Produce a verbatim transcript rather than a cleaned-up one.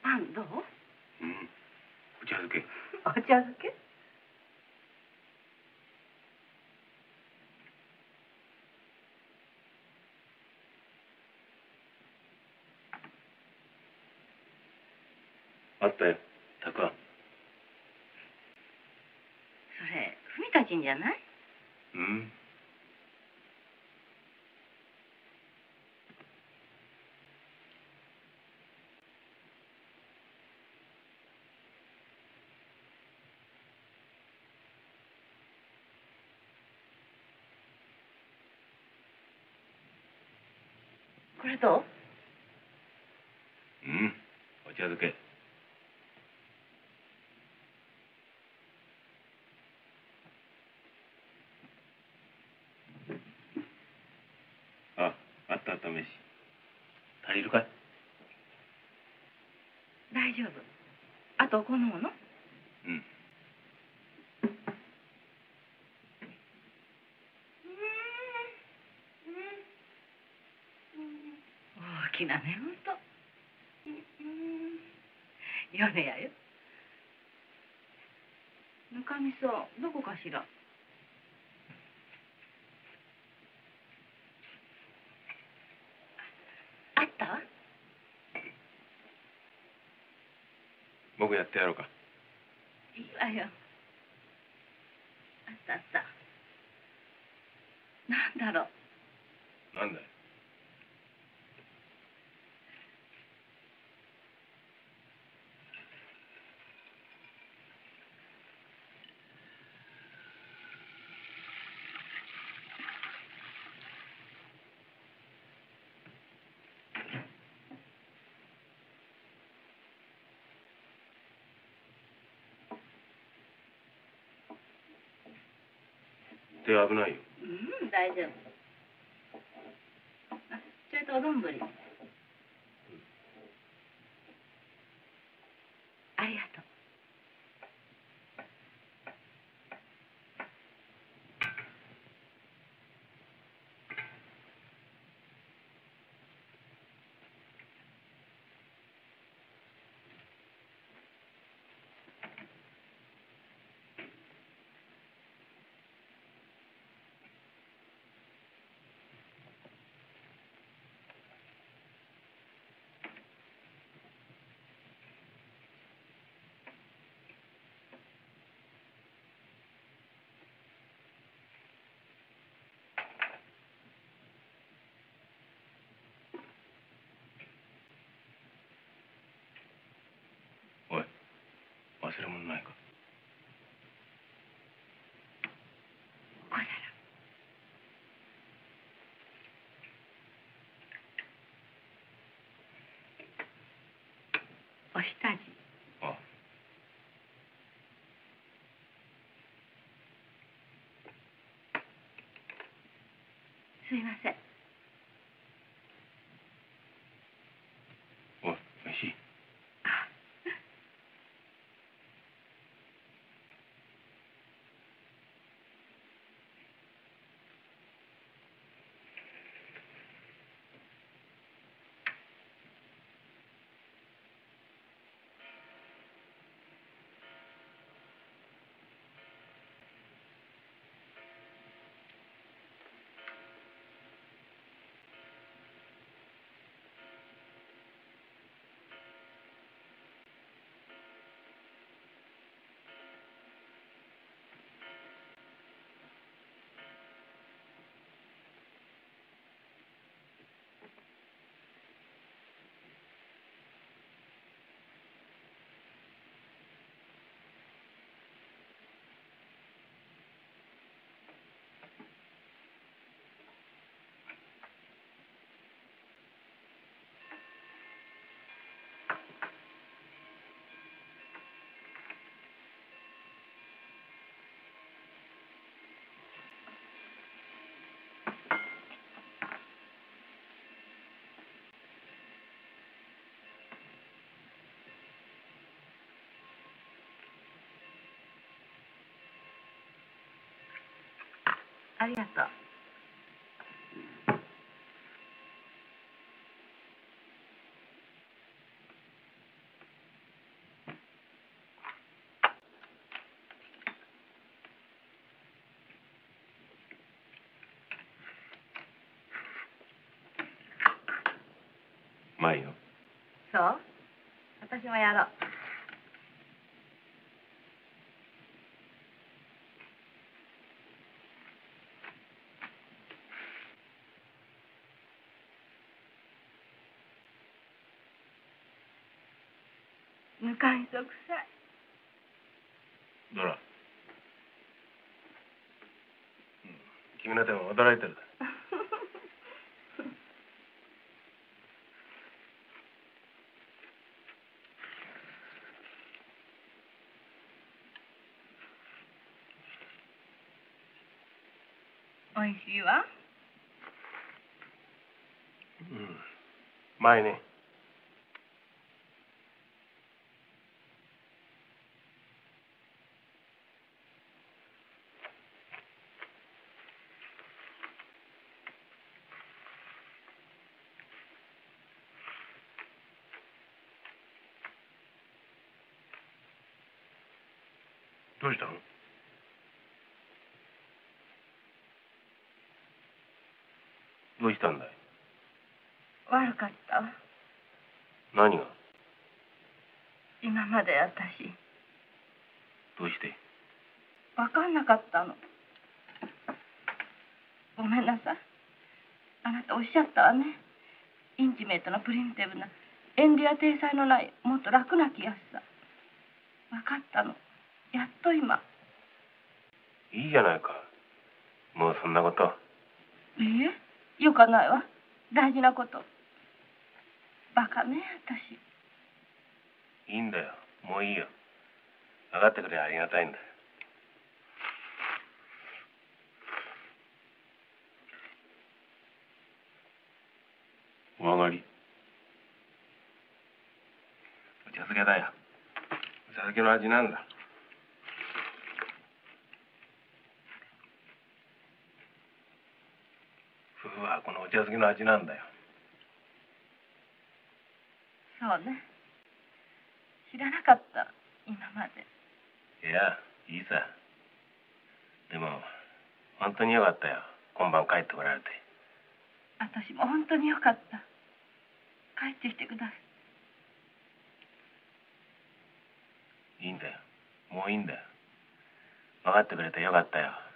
パンどう？ うん。お茶漬け。 お茶漬け？ あったよ。たくあん。 それ、ふみたちんじゃない？ うん。 これどう？ うん。お茶漬け。あ、あったあった飯。足りるかい？ 大丈夫。あとおこのもの？ うん。 大きな寝言。嫁やよ。ぬかみそどこかしら？あったわ。 僕やってやろうか。 いいわよ。あったあった。なんだろう。 なんだよ。手危ないよ。 うん、大丈夫。あ、ちょいとおどんぶり。ありがとう。 おい、忘れ物ないか？ 小皿。お下地。 ああ。 すいません。 おい、飯。 あ、ありがとう。 まいよ。 そう？私もやろう。ぬかんそくさい。 どら、うん、君の手も驚いてるだ。 おいしいわ。 うん、うまいね。どうしたの？どうしたんだい？ 悪かったわ。 何が？ 今まで私どうして？ 分かんなかったの。ごめんなさい。あなたおっしゃったわね。インチメートなプリミティブな遠慮や体裁のないもっと楽な気がした。分かったの。やっと今。 いいじゃないか。もうそんなこと。 いいえ、よかないわ。大事なこと。バカね、私。 いいんだよ。もういいよ。分かってくれありがたいんだよ。お上がり。お茶漬けだよ。お茶漬けの味なんだ。夫婦はこのお茶漬けの味なんだよ。 そうね。知らなかった、今まで。 いや、いいさ。でも、本当によかったよ。今晩帰ってこられて。 私も本当によかった。帰ってきてください。 いいんだよ。もういいんだよ。分かってくれてよかったよ。